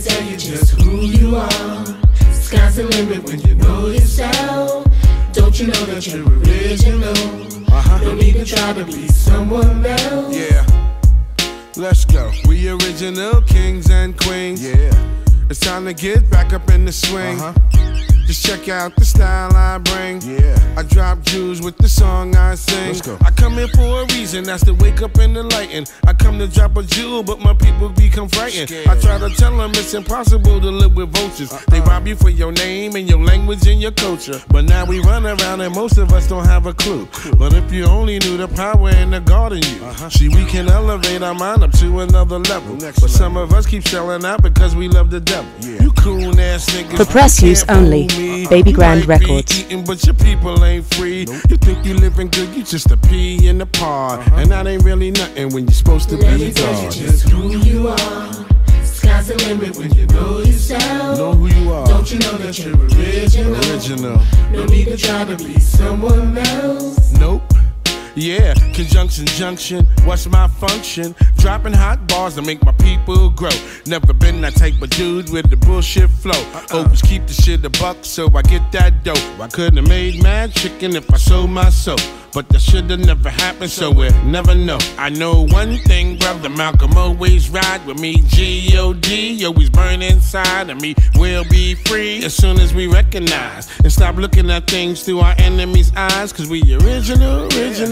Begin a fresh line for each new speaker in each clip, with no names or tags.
tell you just who you are. Sky's the limit when you know yourself. Don't you know that you're original? No need to try to be someone else.
Yeah, let's go. We original kings and queens. Yeah, it's time to get back up in the swing. Just check out the style I bring. Yeah, I drop jewels with the song I sing. Let's go. I come here for a reason, that's to wake up and enlighten. I come to drop a jewel, but my people become frightened. I try to tell them it's impossible to live with vultures. They rob you for your name and your language and your culture. But now we run around and most of us don't have a clue. But if you only knew the power in the God in you. See, we can elevate our mind up to another level. But some of us keep selling out because we love the devil. You cool ass niggas.
For press use only. Babygrande Records.
Eating, but your people ain't free. You think you living good, you just a pea in the pod. And that ain't really nothing when you're supposed to be a
God. Tell you
God.
just who you are. Sky's the limit when you know yourself.
Know who you are.
Don't you know that you're original? No need to try to be someone else.
Nope. Yeah, conjunction, junction, what's my function? Dropping hot bars to make my people grow. Never been that type of dude with the bullshit flow. Always keep the shit a buck so I get that dope. I could've made mad chicken if I sold my soul. But that should've never happened, so we'll never know. I know one thing, brother Malcolm always ride with me. G.O.D. always burn inside of me. We'll be free as soon as we recognize and stop looking at things through our enemies' eyes. Cause we original.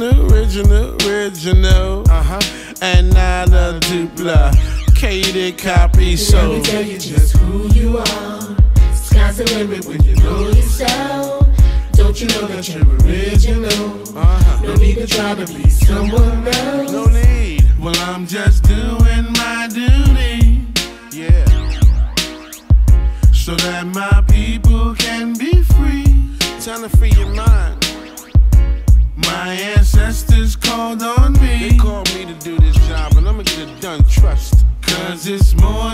And not a duplicated copy. So
let me tell you just who you are. Sky's the limit when you know yourself. Don't you know that you're original? No need to try to be someone else.
No need. Well, I'm just doing my duty. Yeah. So that my people can be free. Time to free your mind. My ancestors called on me. They called me to do this job and I'ma get it done, trust. Cause it's more